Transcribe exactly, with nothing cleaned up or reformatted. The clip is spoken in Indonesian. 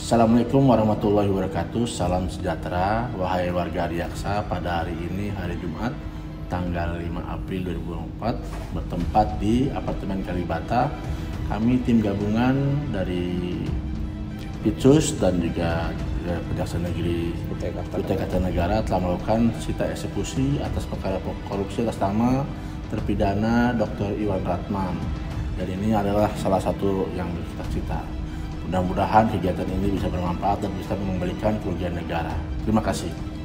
Assalamualaikum warahmatullahi wabarakatuh. Salam sejahtera wahai warga Adiaksa. Pada hari ini hari Jumat tanggal lima April dua ribu dua puluh empat bertempat di apartemen Kalibata. Kami tim gabungan dari Pitsus dan juga Kejaksaan Negeri Kutai Kartanegara telah melakukan sita eksekusi atas perkara korupsi atas nama terpidana Doktor Iwan Ratman. Dan ini adalah salah satu yang kita cita. Mudah-mudahan kegiatan ini bisa bermanfaat dan bisa mengembalikan kerugian negara. Terima kasih.